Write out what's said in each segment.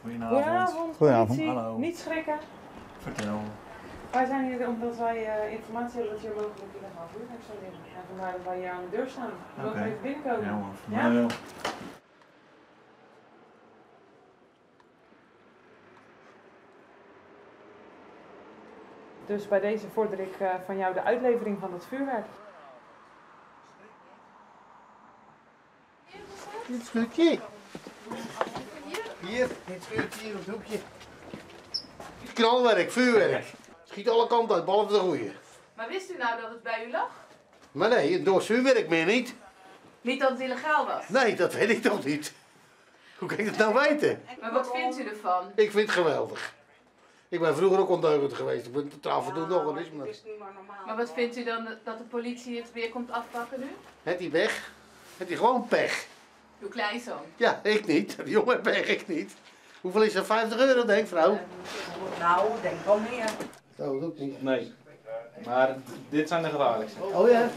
Goedenavond. Goedenavond. Politie. Hallo. Niet schrikken. Vertel. Wij zijn hier omdat wij informatie hebben dat je mogelijk illegaal vuurwerk zou liggen. En vandaar dat wij hier aan de deur staan. We mogen even binnenkomen. Ja, hoor. Voor Ja? mij wel. Dus bij deze vorder ik van jou de uitlevering van het vuurwerk. Dit schuurtje. Hier, dit schuurtje hier op het hoekje. Knalwerk, vuurwerk. Schiet alle kanten uit, behalve de goeie. Maar wist u nou dat het bij u lag? Maar nee, door vuurwerk meer niet. Niet dat het illegaal was? Nee, dat weet ik toch niet. Hoe kan ik dat nou weten? Maar wat vindt u ervan? Ik vind het geweldig. Ik ben vroeger ook ondeugend geweest. Ik ben totaal voldoende organisme. Maar wat vindt u dan dat de politie het weer komt afpakken nu? Het die weg? Het die gewoon pech? Uw kleinzoon. Ja, ik niet. Die jongen pech, ik niet. Hoeveel is dat? 50 euro, denk vrouw? Nou, denk wel meer. Dat ook niet. Nee, maar dit zijn de gevaarlijkste. Oh ja?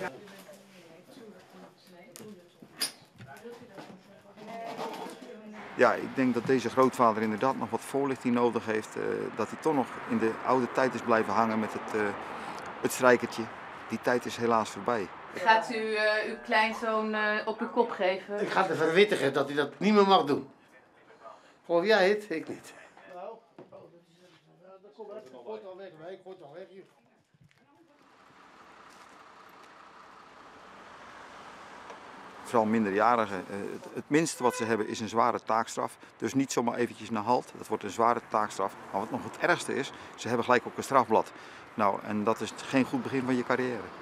Ja, ik denk dat deze grootvader inderdaad nog wat voorlichting nodig heeft. Dat hij toch nog in de oude tijd is blijven hangen met het strijkertje. Die tijd is helaas voorbij. Gaat u uw kleinzoon op uw kop geven? Ik ga te verwittigen dat hij dat niet meer mag doen. Geloof jij het? Ik niet. Nou, dat komt echt. Ik gooi het al weg. Nee, ik gooi het al weg hier. Vooral minderjarigen. Het minste wat ze hebben is een zware taakstraf. Dus niet zomaar eventjes naar halt. Dat wordt een zware taakstraf. Maar wat nog het ergste is, ze hebben gelijk ook een strafblad. Nou, en dat is geen goed begin van je carrière.